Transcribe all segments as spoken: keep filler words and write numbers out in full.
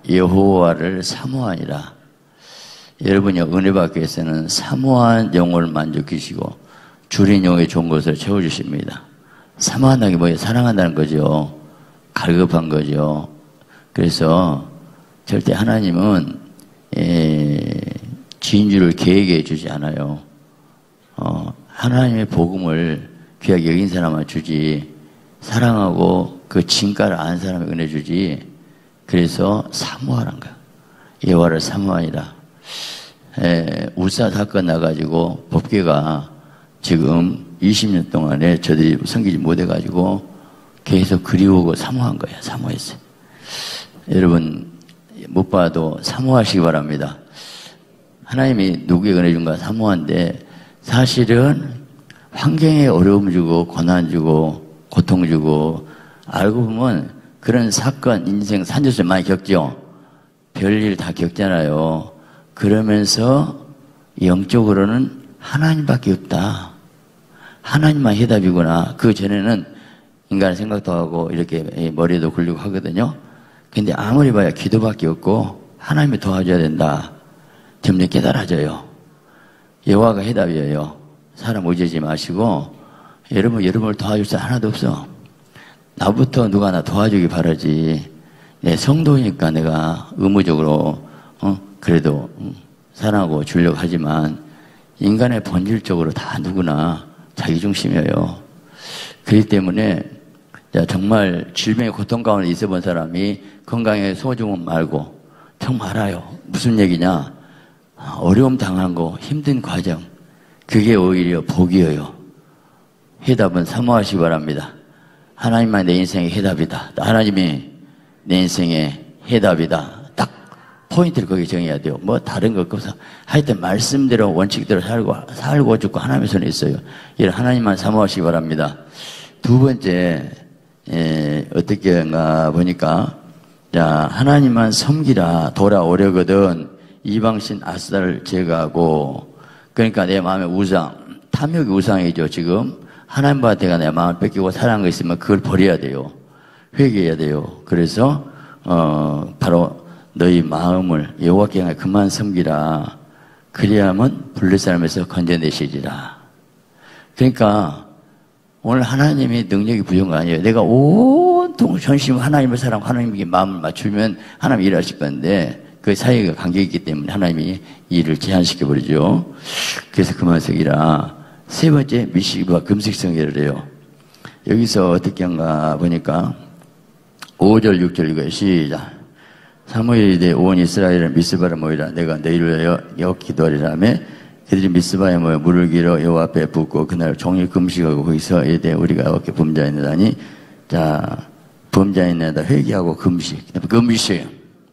여호와를 사모하니라. 여러분이 은혜 받기 위해서는 사모한 영혼을 만족하시고 줄인 영의 좋은 것을 채워주십니다. 사모한다는 게 뭐예요? 사랑한다는 거죠. 갈급한 거죠. 그래서 절대 하나님은 에, 진주를 계획해 주지 않아요. 어, 하나님의 복음을 귀하게 여긴 사람만 주지, 사랑하고 그 진가를 아는 사람에 은혜 주지. 그래서 사모하란 거야. 여호와를 사모하니라. 에, 울산 사건 나가지고 법계가 지금 이십 년 동안에 저들이 섬기지 못해가지고 계속 그리우고 사모한 거예요. 사모했어요. 여러분 못 봐도 사모하시기 바랍니다. 하나님이 누구에게 은혜 준가 사모한데, 사실은 환경에 어려움 주고 고난 주고 고통 주고, 알고 보면 그런 사건, 인생 산전수를 많이 겪죠. 별일 다 겪잖아요. 그러면서 영적으로는 하나님밖에 없다. 하나님만 해답이구나. 그 전에는 인간의 생각도 하고 이렇게 머리도 굴리고 하거든요. 근데 아무리 봐야 기도밖에 없고 하나님이 도와줘야 된다. 점점 깨달아져요. 여호와가 해답이에요. 사람 의지하지 마시고, 여러분, 여러분을 도와줄 사람 하나도 없어. 나부터 누가 나 도와주기 바라지. 내 성도니까 내가 의무적으로 어? 그래도 사랑하고 주려고 하지만, 인간의 본질적으로 다 누구나 자기중심이에요. 그렇기 때문에 정말 질병의 고통 가운데 있어본 사람이 건강에 소중함 말고 정말 알아요. 무슨 얘기냐? 어려움 당한 거, 힘든 과정, 그게 오히려 복이에요. 해답은 사모하시기 바랍니다. 하나님만 내 인생의 해답이다. 하나님이 내 인생의 해답이다. 딱 포인트를 거기 정해야 돼요. 뭐 다른 거 없어서 하여튼 말씀대로 원칙대로 살고 살고 죽고 하나님의 손에 있어요. 이런 하나님만 사모하시기 바랍니다. 두 번째, 에, 어떻게인가 보니까, 자, 하나님만 섬기라 돌아오려거든 이방신 아스달을 제거하고. 그러니까 내 마음의 우상, 탐욕이 우상이죠. 지금 하나님한테가 내 마음을 뺏기고 사랑한 거 있으면 그걸 버려야 돼요. 회개해야 돼요. 그래서 어 바로 너희 마음을 여호와께 향해 그만 섬기라. 그리하면 블레 사람에서 건져내시리라. 그러니까 오늘 하나님이 능력이 부족한 거 아니에요. 내가 온통 전심으로 하나님을 사랑하고 하나님에게 마음을 맞추면 하나님이 일하실 건데, 그 사이가 관계가 있기 때문에 하나님이 일을 제한시켜버리죠. 그래서 그만 섬기라. 세 번째, 미식과 금식성회를 해요. 여기서 어떻게 한가 보니까 오 절 육 절 이거예요. 시작. 사무엘이 이르되 온 이스라엘을 미스바에 모이라. 내가 너희를 위하여 여호와 기도하리라며 그들이 미스바에 모여 물을 길어 여호와 앞에 붓고 그날 종일 금식하고 거기서 이르되 우리가 어떻게 범죄하였나니, 자, 범죄하였나이다 회개하고 금식. 금식이에요.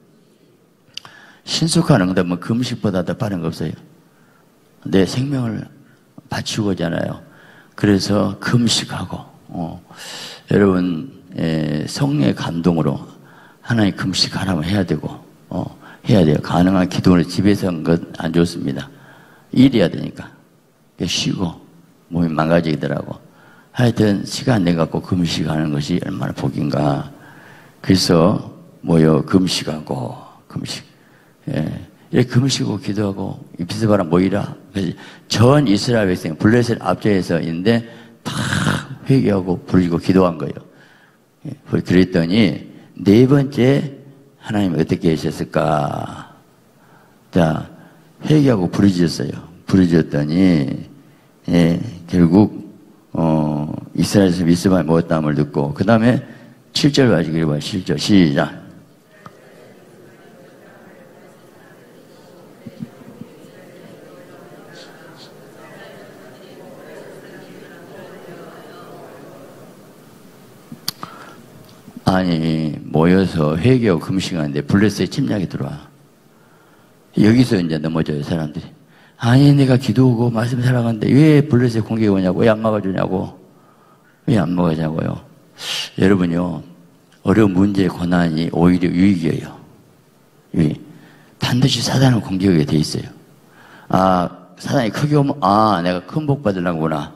신속한 응답은 금식보다 더 빠른 거 없어요. 내 생명을 바치고잖아요. 그래서 금식하고, 어, 여러분, 에, 성령의 감동으로 하나님 금식하라면 해야 되고, 어, 해야 돼요. 가능한 기도를 집에서 한 건 안 좋습니다. 일해야 되니까. 쉬고, 몸이 망가지더라고. 하여튼, 시간 내갖고 금식하는 것이 얼마나 복인가. 그래서, 모여 금식하고, 금식. 예. 이렇게 금식하고 기도하고, 미스바에 모이라. 그래서 전 이스라엘 백성, 블레셋 앞자에서 있는데, 다 회개하고 부르짖고 기도한 거예요. 예. 그랬더니, 네 번째, 하나님이 어떻게 하셨을까? 자, 회개하고 부르짖었어요. 부르짖었더니, 예, 결국, 어, 이스라엘에서 미스바에 모였다함을 듣고, 그 다음에 칠 절 가지고 읽어봐요. 칠 절. 시작. 아니, 모여서 회개하고 금식하는데 블레셋의 침략이 들어와. 여기서 이제 넘어져요, 사람들이. 아니, 내가 기도하고 말씀 살아가는데 왜 블레셋 공격이 오냐고, 왜 안 막아주냐고, 왜 안 막아주냐고요. 여러분요, 어려운 문제, 고난이 오히려 유익이에요. 유익. 반드시 사단은 공격하게 돼 있어요. 아, 사단이 크게 오면, 아, 내가 큰 복 받으려구나.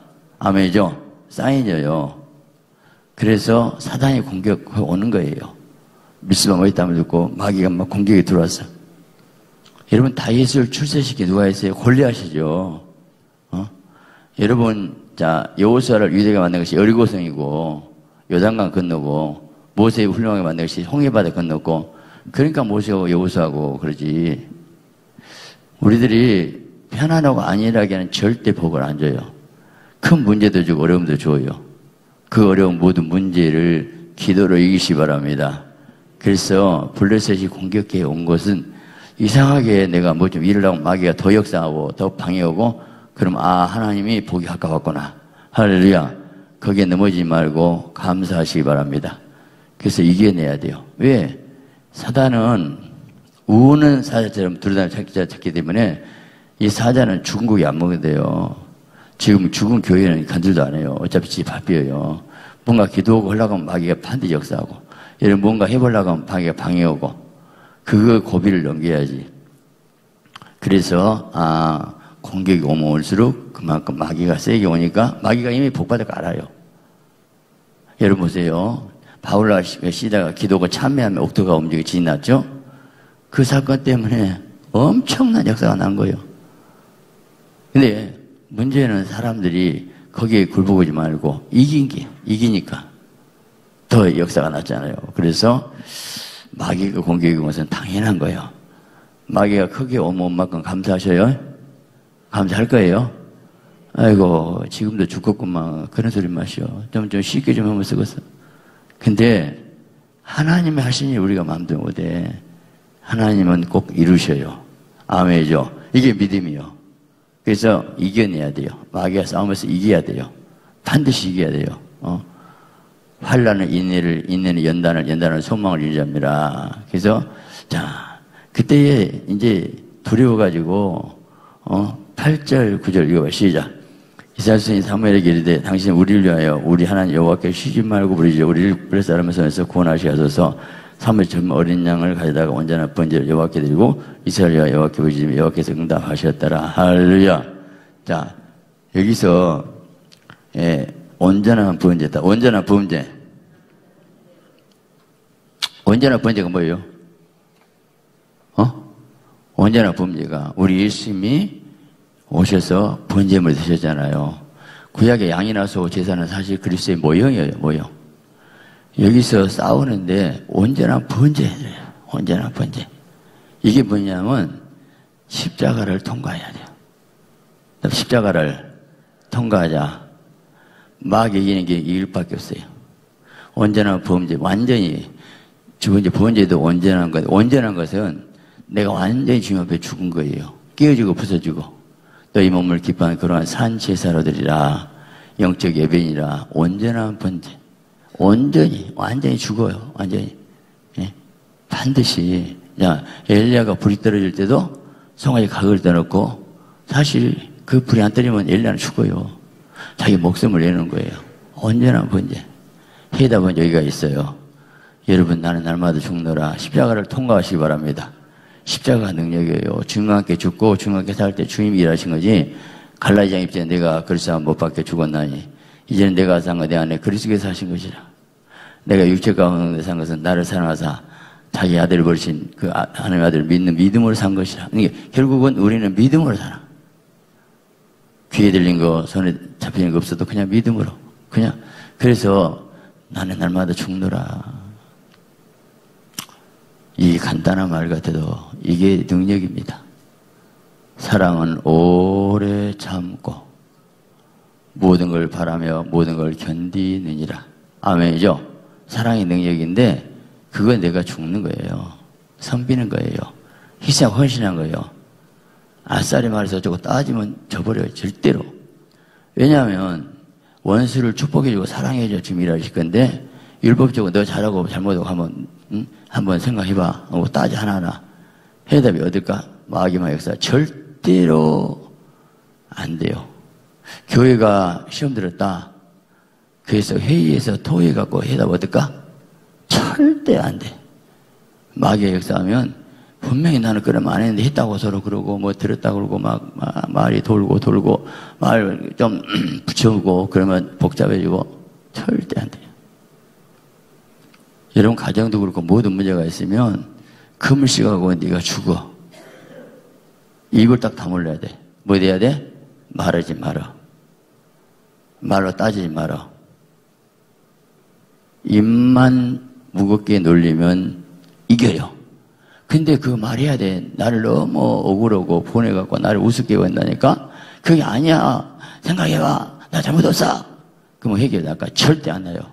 아멘이죠? 사인이에요. 그래서 사단이 공격 오는 거예요. 미스바 뭐 있다면 듣고 마귀가 막 공격이 들어왔어. 여러분, 다윗을 출세시킨 누가 했어요? 골리앗이죠. 어? 여러분, 자, 여호수아를 유대가 만든 것이 여리고성이고, 요단강 건너고, 모세의 훌륭하게 만든 것이 홍해바다 건넜고, 그러니까 모세하고 여호수아하고 그러지. 우리들이 편안하고 안일하게는 절대 복을 안 줘요. 큰 문제도 주고 어려움도 줘요. 그 어려운 모든 문제를 기도로 이기시 바랍니다. 그래서 블레셋이 공격해 온 것은 이상하게 내가 뭐 좀 일을 하고 마귀가 더 역사하고 더 방해오고 그럼 아 하나님이 복이 가까웠구나. 할렐루야. 거기에 넘어지지 말고 감사하시기 바랍니다. 그래서 이겨내야 돼요. 왜? 사단은 우는 사자처럼 두루다니는 찾기 때문에 이 사자는 죽은 고기 안 먹어도 돼요. 지금 죽은 교회는 간질도 안 해요. 어차피 집 바삐어요. 뭔가 기도하고 하려고 하면 마귀가 반드시 역사하고 이런 뭔가 해보려고 하면 마귀가 방해오고 그 고비를 넘겨야지. 그래서 아 공격이 오면 올수록 그만큼 마귀가 세게 오니까 마귀가 이미 복받을 거 알아요. 여러분 보세요. 바울과 시다가 기도가 참여하면 옥토가 움직여 진이 났죠. 그 사건 때문에 엄청난 역사가 난 거예요. 근데 문제는 사람들이 거기에 굴복하지 말고 이긴 게 이기니까 더 역사가 났잖아요. 그래서 마귀가 공격이 온 것은 당연한 거예요. 마귀가 크게 오면 온 만큼 감사하셔요? 감사할 거예요? 아이고 지금도 죽겠구만 그런 소리 마시오. 좀, 좀 쉽게 좀 하면 쓰겠어. 근데 하나님이 하신 일 우리가 마음대로 못해. 하나님은 꼭 이루셔요. 아멘이죠. 이게 믿음이요. 그래서 이겨내야 돼요. 마귀가 싸우면서 이겨야 돼요. 반드시 이겨야 돼요. 어? 환난은 인내를, 인내는 연단을, 연단은 소망을 유지합니다. 그래서 자 그때에 이제 두려워가지고 어? 팔 절, 구 절 읽어봐. 시작. 이스라엘 선생이 사무엘에게 이르되 당신은 우리를 위하여 우리 하나님 여호와께 쉬지 말고 부르짖어 우리를 블레셋 사람의 손에서 구원하시게 하소서. 사무엘 젊은 어린 양을 가져다가 온전한 번제를 여호와께 드리고 이스라엘 여호와 여호와께 부르짖으며 여호와께서 응답하셨더라. 할렐루야. 자 여기서 예, 온전한 번제다. 온전한 번제. 온전한 번제가 뭐예요? 어? 온전한 번제가 우리 예수님이 오셔서 번제물 드셨잖아요. 구약의 양이나 소 제사는 사실 그리스도의 모형이에요. 모형. 여기서 싸우는데 온전한 번제예요. 온전한 번제. 이게 뭐냐면 십자가를 통과해야 돼요. 십자가를 통과하자 막 이기는 게 이길 밖에 없어요. 온전한 범죄, 완전히 두 번째 번제도 온전한 것. 온전한 것은 내가 완전히 주님 앞에 죽은 거예요. 깨어지고 부서지고 또 이 몸을 기뻐하는 그러한 산 제사로 드리라. 영적 예배니라. 온전한 번제. 온전히 완전히 죽어요. 완전히. 예? 반드시. 야, 엘리야가 불이 떨어질 때도 송아지 각을 떠놓고 사실 그 불이 안 떨어지면 엘리야는 죽어요. 자기 목숨을 내는 거예요. 온전한 번제. 해답은 여기가 있어요. 여러분 나는 날마다 죽노라. 십자가를 통과하시기 바랍니다. 십자가 능력이에요. 주님과 함께 죽고 주님과 함께 살 때 주님이 일하신 거지. 갈라디아 입장에 내가 그리스도 못 박혀 죽었나니 이제는 내가 산 거 내 안에 그리스도께서 하신 것이라. 내가 육체 가운데 산 것은 나를 사랑하사 자기 아들을 버리신 그 하나님의 아들을 믿는 믿음으로 산 것이라. 그러니까 결국은 우리는 믿음으로 살아. 귀에 들린 거 손에 잡히는 거 없어도 그냥 믿음으로 그냥. 그래서 나는 날마다 죽노라. 이 간단한 말 같아도 이게 능력입니다. 사랑은 오래 참고 모든 걸 바라며 모든 걸 견디느니라. 아멘이죠? 사랑의 능력인데 그건 내가 죽는 거예요. 섬기는 거예요. 희생 헌신한 거예요. 아싸리 말해서 저거 따지면 져버려요. 절대로. 왜냐하면 원수를 축복해주고 사랑해줘 지금 일하실 건데 율법적으로 너 잘하고 잘못하고 하면 응? 한번 생각해봐 하고 따지 하나하나 해답이 어딜까? 마귀마 역사 절대로 안 돼요. 교회가 시험 들었다. 그래서 회의에서 토의해갖고 해답 어떨까? 절대 안 돼. 마귀의 역사하면 분명히 나는 그러면 안 했는데 했다고 서로 그러고 뭐 들었다고 그러고 막, 막 말이 돌고 돌고 말 좀 붙여오고 그러면 복잡해지고 절대 안 돼요. 여러분 가정도 그렇고 모든 문제가 있으면 금을 씌워가고 네가 죽어. 입을 딱 다물어야 돼. 뭐 돼야 돼? 말하지 마라. 말로 따지지 마라. 입만 무겁게 놀리면 이겨요. 근데 그 말해야 돼. 나를 너무 억울하고 보내갖고 나를 우습게 한다니까? 그게 아니야. 생각해봐. 나 잘못했어. 그러면 해결될까? 절대 안 나요.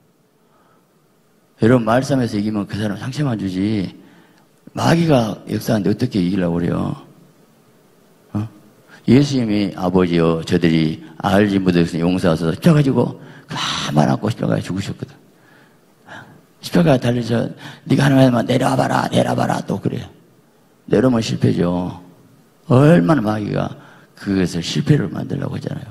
여러분 말싸움에서 이기면 그 사람 상처만 주지 마귀가 역사하는데 어떻게 이기려고 그래요? 어? 예수님이 아버지여 저들이 알지 못해서 용서하셔서 십자가지고 가만 안고 십자가에 죽으셨거든. 십자가에 달려서 네가 하나님만 내려와봐라 내려와봐라 또 그래. 내려오면 실패죠. 얼마나 마귀가 그것을 실패를 만들려고 하잖아요.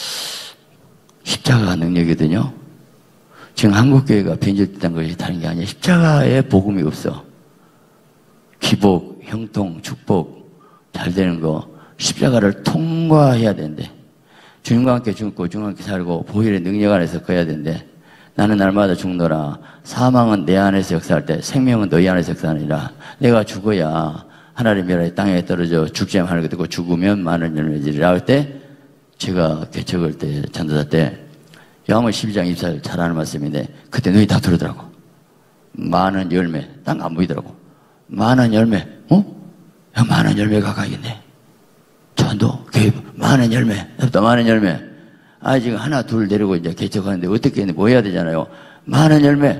십자가가 능력이거든요. 지금 한국교회가 변질된 것이 다른 게 아니에요. 십자가에 복음이 없어. 기복, 형통, 축복 잘 되는 거 십자가를 통과해야 된대. 주님과 함께 죽고 주님과 함께 살고 보혈의 능력 안에서 거야 된대. 나는 날마다 죽노라. 사망은 내 안에서 역사할 때 생명은 너희 안에서 역사하니라. 내가 죽어야 하나님의 나라의 땅에 떨어져 죽지 않으면 하늘에 듣고 죽으면 많은 열매지리라 할 때 제가 개척할 때 전도사 때 요한복음 십이 장 이십사 절 잘 아는 말씀인데 그때 눈이 다 들어오더라고. 많은 열매. 딴 거 안 보이더라고. 많은 열매. 어? 야, 많은 열매가 가겠네. 전도, 교회, 많은 열매. 또 많은 열매. 아, 지금 하나, 둘 내리고 이제 개척하는데 어떻게 했는데 뭐 해야 되잖아요. 많은 열매.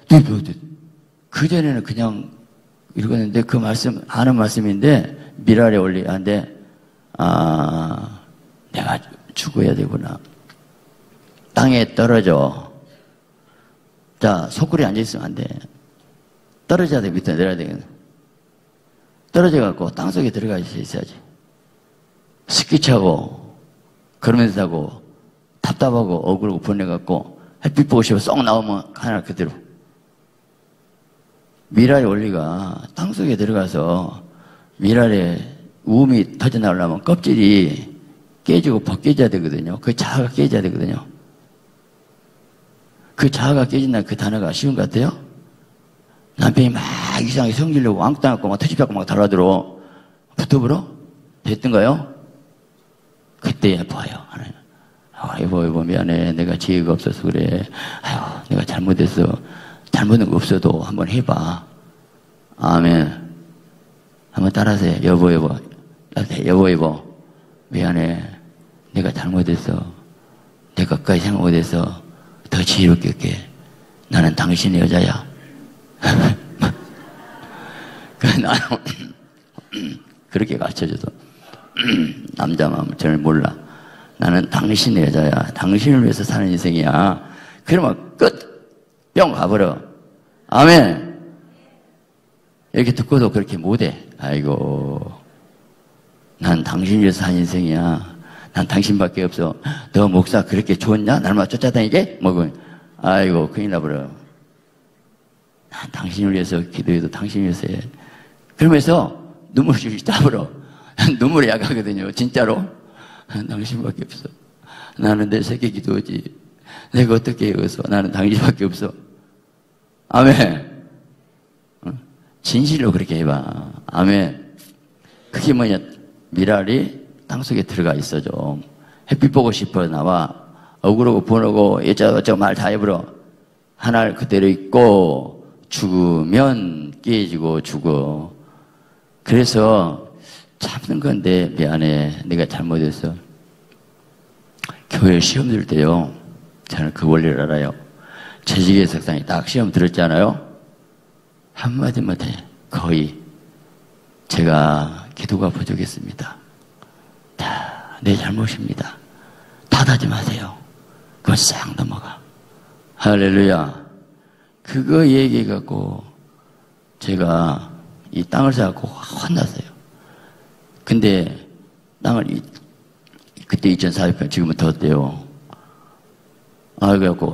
그전에는 그냥 읽었는데 그 말씀, 아는 말씀인데 미랄에 올리는데, 아, 내가 죽어야 되구나. 땅에 떨어져. 자, 소굴에 앉아있으면 안 돼. 떨어져야 돼. 밑에 내려야 되겠네. 떨어져갖고 땅속에 들어가 있어야지. 습기 차고, 걸으면서 자고, 답답하고, 억울하고, 분해갖고, 햇빛 보고 싶어 쏙 나오면 하나 그대로. 미랄의 원리가 땅속에 들어가서 미랄의 우음이 터져나오려면 껍질이 깨지고 벗겨져야 되거든요. 그 자아가 깨져야 되거든요. 그 자아가 깨진다 그 단어가 쉬운 것 같아요? 남편이 막 이상하게 성질내고 왕따 갖고 막 터집잡고 막 달아들어. 붙어버려? 됐던가요? 그때 봐요. 하나님. 아, 여보, 여보, 미안해. 내가 지혜가 없어서 그래. 아유, 내가 잘못했어. 잘못한 거 없어도 한번 해봐. 아멘. 한번 따라하세요. 여보, 여보. 여보, 여보. 미안해. 내가 잘못했어. 내가 끝까지 생각 못해서 더 지혜롭게 할게. 나는 당신의 여자야. 나는 그렇게 가르쳐줘서 남자 마음을 잘 몰라. 나는 당신의 여자야. 당신을 위해서 사는 인생이야. 그러면 끝. 뿅 가버려. 아멘. 이렇게 듣고도 그렇게 못해. 아이고, 난 당신을 위해서 사는 인생이야. 난 당신밖에 없어. 너 목사 그렇게 좋았냐? 날마다 쫓아다니게? 뭐, 아이고, 큰일 나버려. 난 당신을 위해서 기도해도 당신을 위해서 해. 그러면서 눈물을 줄줄 따버려. 눈물이 약하거든요. 진짜로. 당신밖에 없어. 나는 내 새끼 기도하지. 내가 어떻게 해서 나는 당신밖에 없어. 아멘. 진실로 그렇게 해봐. 아멘. 그게 뭐냐. 미랄이 땅속에 들어가 있어죠. 햇빛 보고 싶어 나와. 억울하고 분하고 어쩌고저쩌고 말 다 해버려. 하나를 그대로 있고 죽으면 깨지고 죽어. 그래서 참는 건데 미안해. 내가 잘못했어. 교회 시험 들 때요. 저는 그 원리를 알아요. 재직의 석상이 딱 시험 들었잖아요. 한마디 못해. 거의 제가 기도가 부족했습니다. 다 내 잘못입니다. 탓하지 마세요. 그거 싹 넘어가. 할렐루야. 그거 얘기해갖고 제가 이 땅을 사갖고 혼났어요. 근데 땅을 이, 그때 이천사백 평 지금은 더 어때요? 아, 그래갖고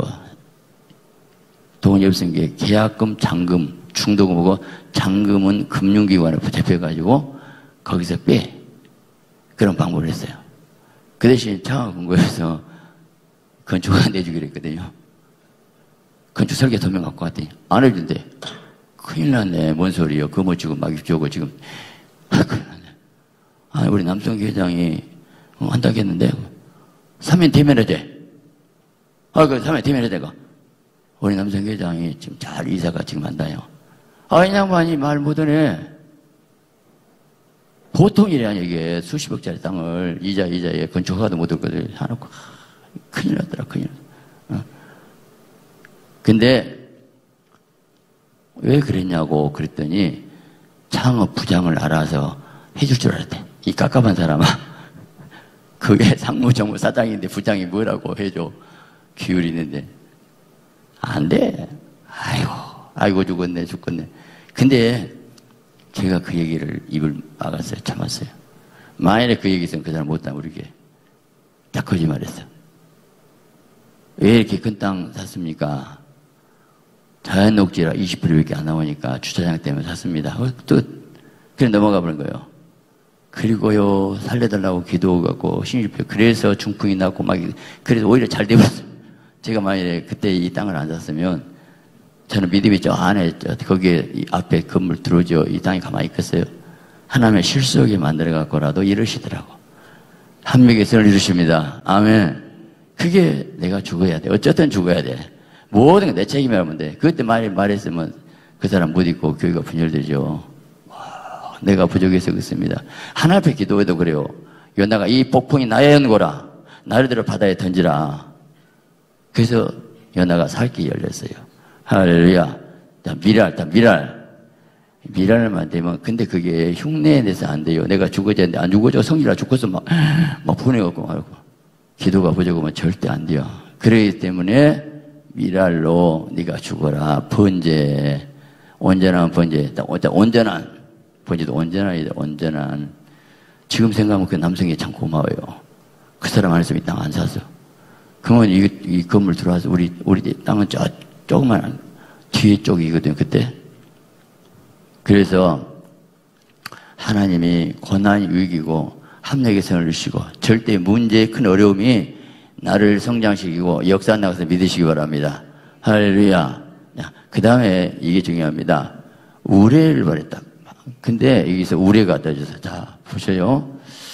돈이 없은 게 계약금, 잔금, 중도금하고 잔금은 금융기관에 붙잡혀가지고 거기서 빼. 그런 방법을 했어요. 그 대신 창업금고에서 건축가 내주기로 했거든요. 건축 설계 도면 갖고 왔더니 안 해준대. 큰일 났네. 뭔 소리요. 그거 뭐 지금 막 입주하고 지금. 아, 큰일 났네. 아, 우리 남성기 회장이 어, 한다고 했는데 삼 년 되면 해야 돼. 아, 그 삼 년 되면 해야 돼. 우리 남성기 회장이 지금 잘 이사가 지금 한다요. 아, 이 양반이 말 못하네. 보통 일이 아니야, 이게. 수십억짜리 땅을 이자, 이자에 건축허가도 못 얻거든. 사놓고. 큰일 났더라, 큰일 났더라. 어. 근데, 왜 그랬냐고 그랬더니, 창업 부장을 알아서 해줄 줄 알았대. 이 깝깝한 사람아. 그게 상무정무 사장인데 부장이 뭐라고 해줘. 기울이는데. 안 돼. 아이고, 아이고, 죽었네, 죽겠네. 근데, 제가 그 얘기를 입을 막았어요. 참았어요. 만일에 그 얘기 있으면 그 사람 못다 모르게. 딱 거짓말했어. 왜 이렇게 큰 땅 샀습니까? 자연 녹지라 이십 퍼센트밖에 안 나오니까 주차장 때문에 샀습니다. 또 그냥 넘어가 버린 거예요. 그리고요 살려달라고 기도하고 신입해. 그래서 중풍이 났고 막 그래서 오히려 잘 되었어요. 제가 만일에 그때 이 땅을 안 샀으면 저는 믿음이 저 안에 저 거기에 이 앞에 건물 들어오죠. 이 땅이 가만히 있겠어요. 하나님의 실속에 만들어 갖고라도 이러시더라고. 한명의 선을 이루십니다. 아멘. 그게 내가 죽어야 돼. 어쨌든 죽어야 돼. 모든 게 내 책임이라면 돼. 그때 말, 말했으면 그 사람 못 있고 교회가 분열되죠. 와, 내가 부족해서 그렇습니다. 하나님 앞에 기도해도 그래요. 연나가 이 폭풍이 나의 연고라. 나르대로 바다에 던지라. 그래서 연나가 살기 열렸어요. 할렐루야. 미랄, 미랄. 미랄만 되면, 근데 그게 흉내에 내서 안 돼요. 내가 죽어야 되는데 안 죽어져. 성질나 죽어서 막, 막 분해갖고 말고. 기도가 부족하면 절대 안 돼요. 그러기 때문에 미랄로 네가 죽어라. 번제. 온전한 번제. 온전한. 번제도 온전한, 온전한. 지금 생각하면 그 남성이 참 고마워요. 그 사람 안에서 이 땅 안 사서. 그러면 이, 이 건물 들어와서 우리, 우리 땅은 저, 조그만 뒤에 쪽이거든요, 그때. 그래서 하나님이 고난이 위기고 합력의 선을 주시고 절대 문제의 큰 어려움이 나를 성장시키고 역사 나가서 믿으시기 바랍니다. 할렐루야. 그 다음에 이게 중요합니다. 우레를 바랬다. 근데 여기서 우레가 떠져서 자 보세요.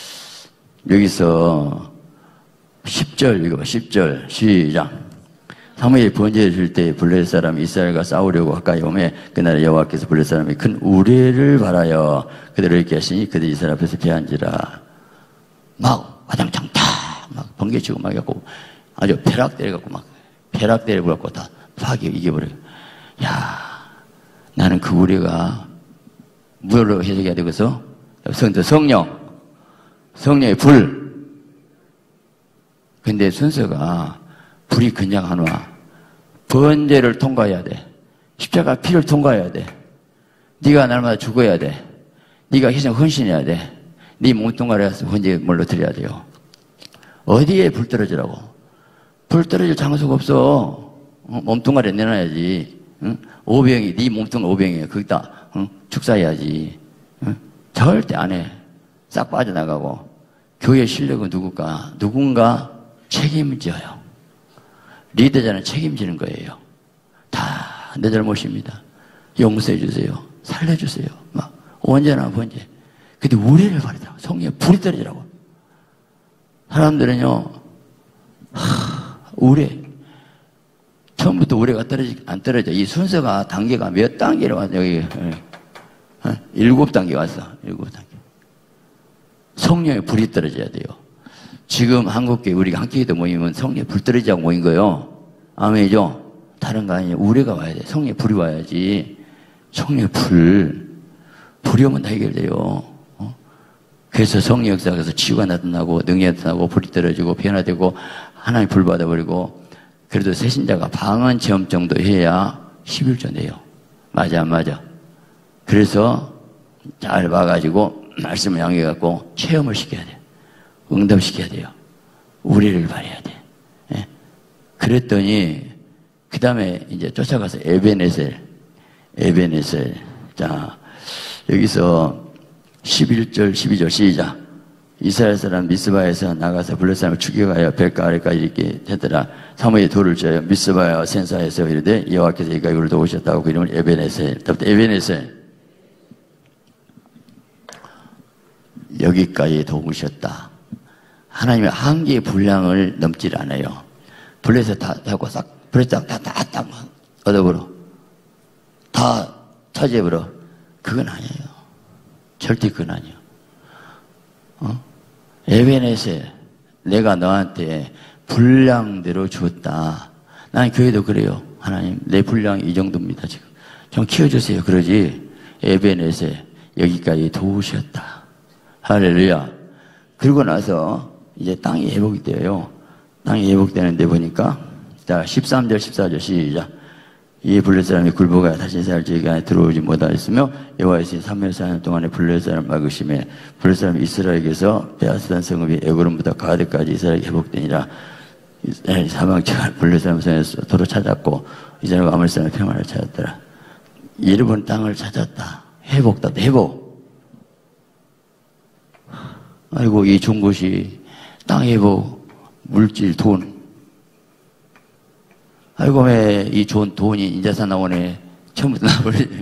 여기서 십 절 읽어봐. 십 절 시작. 사무엘이 번제를 줄 때 블레셋 사람이 이스라엘과 싸우려고 가까이 오매 그날에 여호와께서 블레셋 사람이 큰 우레를 바라여 그들을 이렇게 하시니 그들이 이스라엘 앞에서 패한지라. 막 화장창 탁막 번개치고 막 해갖고 아주 벼락 때려갖고 막 벼락 때려갖고 다 파괴 이겨버려요. 야, 나는 그 우레가 무엇으로 해석해야 되겠어? 성도 성령, 성령의 불. 근데 순서가 불이 그냥 안 와. 번제를 통과해야 돼. 십자가 피를 통과해야 돼. 네가 날마다 죽어야 돼. 네가 희생 헌신해야 돼. 네 몸뚱아리에 가서 번제 뭘로 드려야 돼요. 어디에 불 떨어지라고? 불 떨어질 장소가 없어. 어? 몸뚱아리에 내놔야지. 응? 오병이 네 몸뚱아리 오병이에요. 거기다 응? 축사해야지. 응? 절대 안 해. 싹 빠져나가고. 교회 실력은 누굴까? 누군가 책임져요. 리더자는 책임지는 거예요. 다 내 잘못입니다. 용서해 주세요. 살려주세요. 막 온전한 번제. 근데 우레를 바르더라고. 성령에 불이 떨어지라고. 사람들은요, 하, 우레. 처음부터 우레가 떨어지, 안 떨어져. 이 순서가 단계가 몇 단계로 왔어, 여기. 어? 일곱 단계 왔어. 일곱 단계. 성령에 불이 떨어져야 돼요. 지금 한국교회 우리가 한교회도 모이면 성령에 불 떨어지자고 모인 거예요. 아멘이죠? 다른 거 아니에요. 우레가 와야 돼. 성령에 불이 와야지. 성령에 불. 불이 오면 다 해결돼요. 어? 그래서 성령 역사에서 치유가 나타나고 능력이 나타나고 불이 떨어지고 변화되고 하나님 불 받아버리고 그래도 새신자가 방언 체험 정도 해야 십일 조 내요. 맞아 안 맞아? 그래서 잘 봐가지고 말씀을 양해해갖고 체험을 시켜야 돼. 응답시켜야 돼요. 우리를 바라야 돼. 예? 그랬더니 그 다음에 이제 쫓아가서 에베네셀 에베네셀 자 여기서 십일 절 십이 절 시작. 이스라엘 사람 미스바에서 나가서 블레셋 사람을 죽여가여 벨가 아래까지 이렇게 했더라. 사무엘이 돌을 져요. 미스바와 센사에서 이르되 여호와께서 이가 이를 도우셨다고 그 이름을 에베네셀. 에베네셀. 여기까지 도우셨다. 하나님의 한계의 분량을 넘질 않아요. 블레셋 다 하고 싹 블레셋 다다다 얻어버려. 다 차지해버려. 그건 아니에요. 절대 그건 아니에요. 어? 에베네셀, 내가 너한테 분량대로 주었다. 난 교회도 그래요. 하나님, 내 분량이 이 정도입니다, 지금. 좀 키워주세요. 그러지. 에베네셀, 여기까지 도우셨다. 할렐루야. 그러고 나서 이제 땅이 회복이 돼요. 땅이 회복되는데 보니까, 자, 십삼 절, 십사 절 시작. 이 블레셋 사람이 굴복하여 다시 이스라엘 지역에 안에 들어오지 못하였으며 여호와의 삼 일 사 년 동안에 블레셋 사람을 막으심에 블레셋 사람이 이스라엘에게서 빼앗았던 성읍이 에그론부터 가드까지 이스라엘에게 회복되니라. 이스라엘 사망처가 블레셋 사람 성에서 도로 찾았고 이스라엘과 아모리 사람의 평화를 찾았더라. 잃어버린 땅을 찾았다. 회복다. 회복. 아이고 이 좋은 곳이 땅 회복, 물질, 돈. 아이고, 왜 이 좋은 돈이 인자산 나오네. 처음부터 나버리네.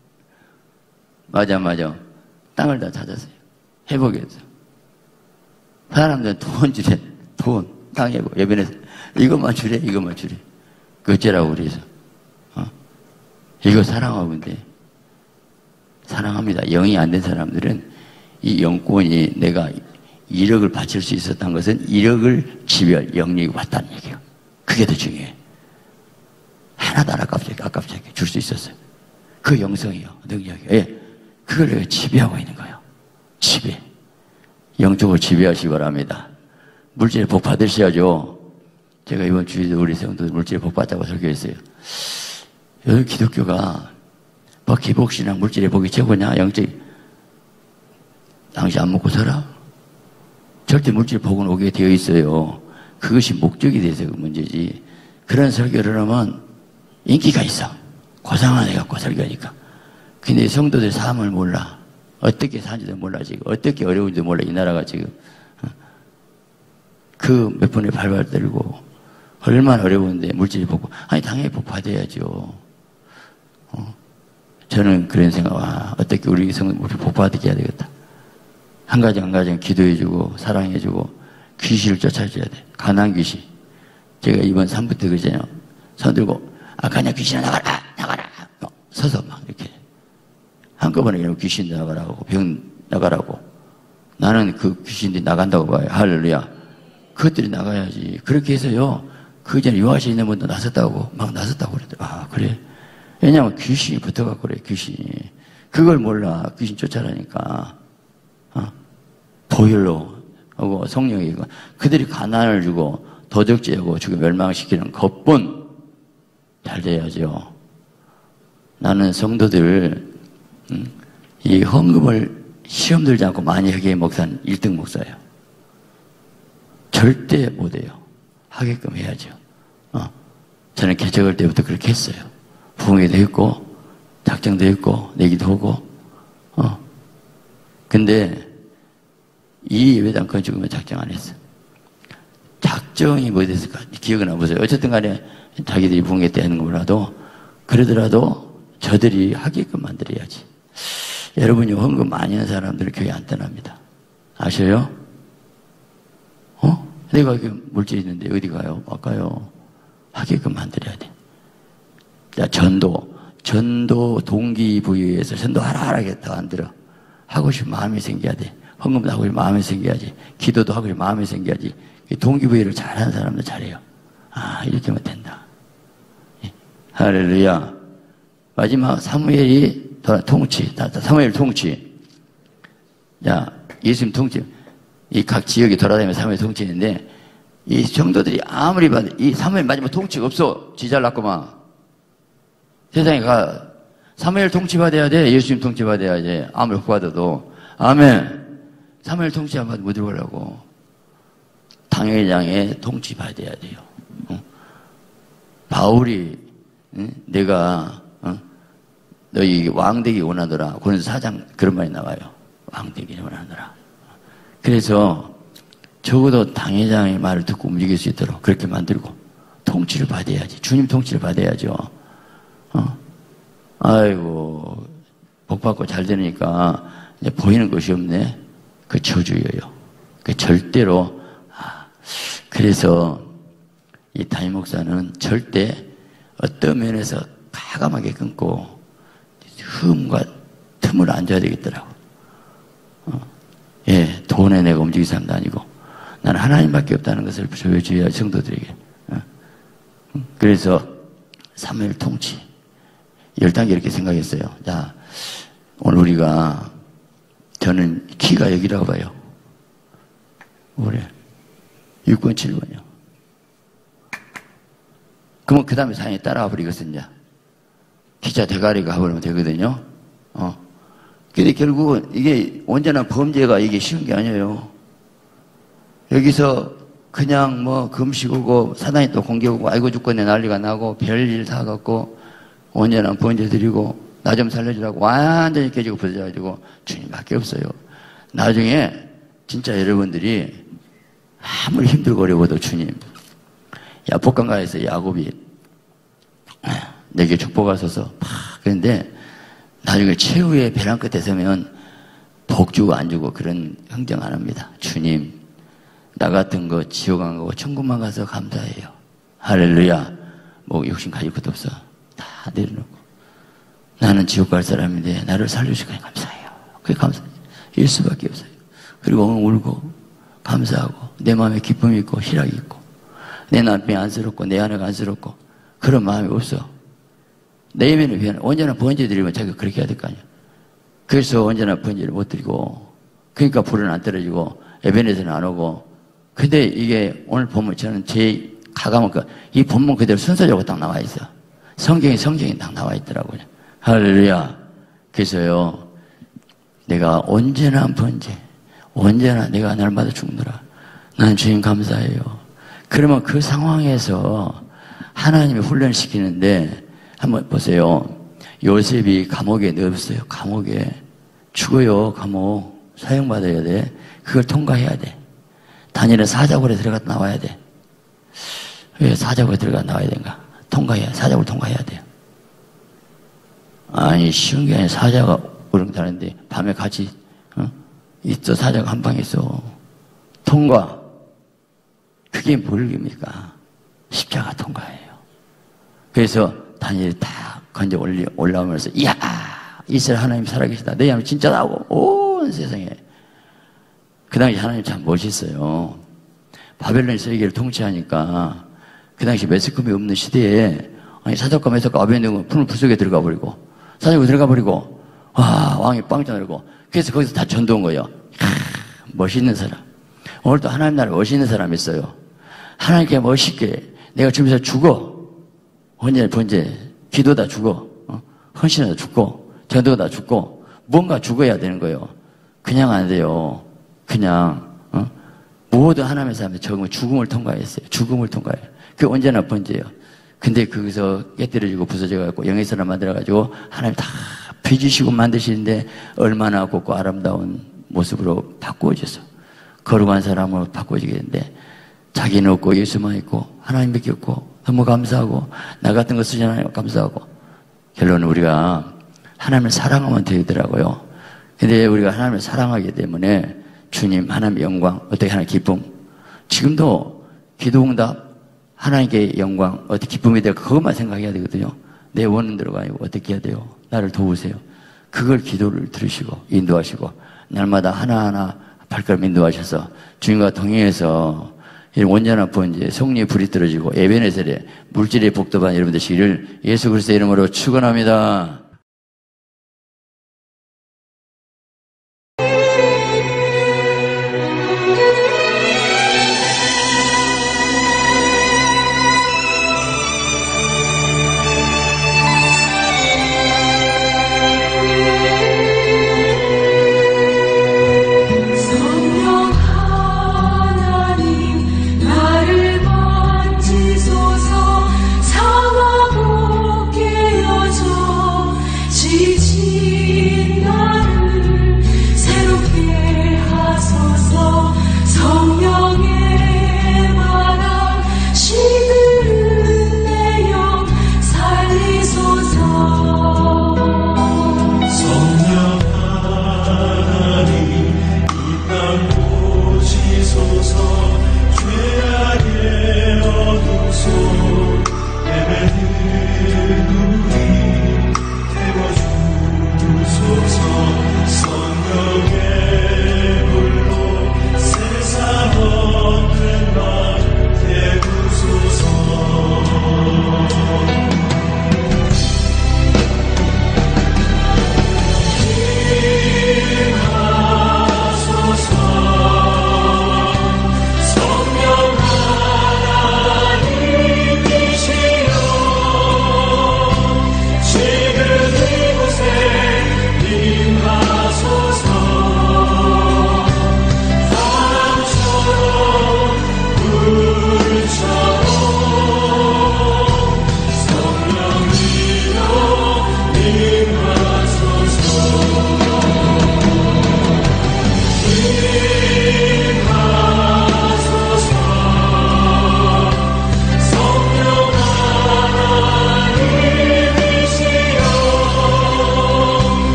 맞아, 맞아. 땅을 다 찾았어요. 회복했어. 사람들은 돈 주래. 돈. 땅 회복. 예배에서 이것만 주래, 이것만 주래. 그 어째라고 그래서. 어? 이거 사랑하면 돼. 사랑합니다. 영이 안 된 사람들은 이 영권이 내가 일억을 바칠 수 있었던 것은 일억을 지별, 영역이 왔다는 얘기예요. 그게 더 중요해. 하나도 안 아깝지, 아깝지 줄 수 있었어요. 그 영성이요, 능력이요. 예. 그걸 지배하고 있는 거예요. 지배. 영적으로 지배하시기 바랍니다. 물질의 복 받으셔야죠. 제가 이번 주에도 우리 성도들 물질의 복 받자고 설교했어요. 요즘 기독교가 뭐 기복신앙 물질의 복이 최고냐? 영적 당신 안 먹고 살아? 절대 물질 복은 오게 되어 있어요. 그것이 목적이 돼서 그 문제지. 그런 설교를 하면 인기가 있어. 고상한 애갖고 설교하니까. 근데 성도들 삶을 몰라. 어떻게 사는지도 몰라, 지금. 어떻게 어려운지도 몰라, 이 나라가 지금. 그 몇 번에 발발 떨고, 얼마나 어려운데, 물질이 복고. 아니, 당연히 복 받아야죠. 어. 저는 그런 생각, 와, 어떻게 우리 성도 복 받게 해야 되겠다. 한 가지 한 가지 기도해주고, 사랑해주고, 귀신을 쫓아줘야 돼. 가난 귀신. 제가 이번 삼부터 그러잖아요. 손 들고, 아, 그냥 귀신아 나가라, 나가라. 어, 서서 막 이렇게. 한꺼번에 이러면 귀신 나가라고, 병 나가라고. 나는 그 귀신들이 나간다고 봐요. 할렐루야. 그것들이 나가야지. 그렇게 해서요, 그 전에 요하시 있는 분도 나섰다고, 막 나섰다고 그러더라고요. 아, 그래. 왜냐면 귀신이 붙어갖고 그래, 귀신이. 그걸 몰라. 귀신 쫓아라니까. 어? 보혈로 하고 성령이 그들이 가난을 주고 도적질하고 죽여 멸망시키는 겉본 잘 돼야죠. 나는 성도들 음, 이 헌금을 시험 들지 않고 많이 하게 목사는 일 등 목사예요. 절대 못해요. 하게끔 해야죠. 어. 저는 개척할 때부터 그렇게 했어요. 부흥회도 했고 작정도 했고 내기도 하고 어. 근데 이 예배당 건축은 작정 안 했어. 작정이 뭐 됐을까? 기억은 안 보세요. 어쨌든 간에 자기들이 부흥회 때 하는 거 몰라도 그러더라도 저들이 하게끔 만들어야지. 여러분이 헌금 많이 하는 사람들은 교회 안 떠납니다. 아셔요? 어? 내가 이렇게 물질 있는데 어디 가요? 못 가요. 하게끔 만들어야 돼. 자, 전도. 전도 동기부여해서 전도하라 하라겠다 안 들어. 하고 싶은 마음이 생겨야 돼. 헌금도 하고 싶은 마음이 생겨야지. 기도도 하고 싶은 마음이 생겨야지. 동기부여를 잘하는 사람들 잘해요. 아, 이렇게 하면 된다. 예. 할렐루야. 마지막 사무엘이 통치. 사무엘 통치. 자, 예수님 통치. 이 각 지역에 돌아다니면서 사무엘 통치했는데 이 정도들이 아무리 봐도 이 사무엘 마지막 통치가 없어. 지잘났구만. 세상에 가 사무엘 통치 받아야 돼. 예수님 통치 받아야 돼. 아무리 복 받아도. 아멘. 사무엘 통치 안 받으면 못 들어가려고. 당회장의 통치 받아야 돼요. 어? 바울이 응? 내가 어? 너희 왕되기 원하더라. 고린도 사 장 그런 말이 나와요. 왕되기 원하더라. 그래서 적어도 당회장의 말을 듣고 움직일 수 있도록 그렇게 만들고 통치를 받아야지. 주님 통치를 받아야죠. 어? 아이고, 복 받고 잘 되니까 이제 보이는 것이 없네. 그 저주예요. 그 절대로. 아, 그래서 이 담임 목사는 절대 어떤 면에서 과감하게 끊고 흠과 틈을 안 줘야 되겠더라고. 어. 예, 돈에 내가 움직일 사람도 아니고 나는 하나님밖에 없다는 것을 보여줘야 성도들에게. 어. 그래서 사무엘 통치 열 단계 이렇게 생각했어요. 자, 오늘 우리가 저는 키가 여기라고 봐요. 올해 육 번, 칠 번이요. 그러면 그 다음에 사연이 따라와 버리거든요. 기자 대가리가 가버리면 되거든요. 어. 근데 결국은 이게 온전한 범죄가 이게 쉬운 게 아니에요. 여기서 그냥 뭐 금식 오고 사단이 또 공격 오고 아이고 죽겠네 난리가 나고 별일 다 갖고 온전한 범죄들이고 나 좀 살려주라고 완전히 깨지고 부서져가지고 주님밖에 없어요. 나중에 진짜 여러분들이 아무리 힘들고 어려워도 주님, 야복강가에서 야곱이 내게 축복하소서 막 그런데 나중에 최후의 벼랑 끝에 서면 복 주고 안 주고 그런 흥정 안 합니다. 주님, 나 같은 거 지옥 안 가고 천국만 가서 감사해요. 할렐루야. 뭐 욕심 가질 것도 없어. 다 내려놓고 나는 지옥 갈 사람인데 나를 살려주시니 감사해요. 그게 감사해요. 일 수밖에 없어요. 그리고 오늘 울고 감사하고 내 마음에 기쁨이 있고 희락이 있고 내 남편이 안쓰럽고 내 아내가 안쓰럽고 그런 마음이 없어. 내 예배는 위한 온전한 번제 드리면 자기가 그렇게 해야 될 거 아니야. 그래서 온전한 번제를 못 드리고 그러니까 불은 안 떨어지고 예배에서는 안 오고. 근데 이게 오늘 보면 저는 제 가감은 이 본문 그대로 순서적으로 딱 나와 있어. 성경이 성경이 딱 나와 있더라고요. 할렐루야. 그래서요 내가 온전한 번제 언제나 내가 날마다 죽노라. 나는 주님 감사해요. 그러면 그 상황에서 하나님이 훈련시키는데 한번 보세요. 요셉이 감옥에 넣었어요. 감옥에. 죽어요. 감옥. 사형받아야 돼. 그걸 통과해야 돼. 다니엘은 사자굴에 들어갔다 나와야 돼. 왜 사자굴에 들어갔다 나와야 되는가? 통과해야, 사자굴 통과해야 돼요. 아니, 쉬운 게 아니라 사자가 우렁타는데 밤에 같이, 어? 있어. 사자가 한 방에 있어. 통과. 그게 뭘입니까? 십자가 통과예요. 그래서 다니엘이 다 건져 올리, 올라오면서, 이야! 이스라엘 하나님 살아계시다. 내 하나님 진짜다 하고, 온 세상에. 그 당시 하나님 참 멋있어요. 바벨론이 세계를 통치하니까, 그 당시 매스컴이 없는 시대에, 아니, 사적과 매석과 아벤누고 품을 부속에 들어가 버리고, 사적으로 들어가 버리고, 와, 왕이 빵짝 놀고, 그래서 거기서 다 전도한 거예요. 하, 멋있는 사람. 오늘 또 하나님 나라에 멋있는 사람이 있어요. 하나님께 멋있게, 내가 주면서 죽어. 헌신의 번제, 기도다 죽어. 어? 헌신하다 죽고, 전도다 죽고, 뭔가 죽어야 되는 거예요. 그냥 안 돼요. 그냥, 어? 모든 하나님의 사람들 적으면 죽음을 통과했어요. 죽음을 통과해요. 그게 언제나 번제예요. 근데 거기서 깨뜨려지고 부서져가지고 영의 사람 만들어가지고 하나님 다 빚으시고 만드시는데 얼마나 곱고 아름다운 모습으로 바꾸어졌어. 거룩한 사람으로 바꾸어지겠는데 자기는 없고 예수만 있고 하나님밖에 없고 너무 감사하고 나 같은 거 쓰지 않아요. 감사하고 결론은 우리가 하나님을 사랑하면 되더라고요. 근데 우리가 하나님을 사랑하기 때문에 주님 하나님의 영광 어떻게 하나님의 기쁨 지금도 기도응답 하나님께 영광 어떻게 기쁨이 될까 그것만 생각해야 되거든요. 내 원은 대로가 아니고 어떻게 해야 돼요. 나를 도우세요. 그걸 기도를 들으시고 인도하시고 날마다 하나하나 발걸음 인도하셔서 주님과 동행해서 이런 온전한 번제 성령의 불이 떨어지고 에베네셀의 물질의 복도반 여러분 되시기를 예수 그리스도의 이름으로 축원합니다. 사와 복게 여줘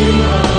주여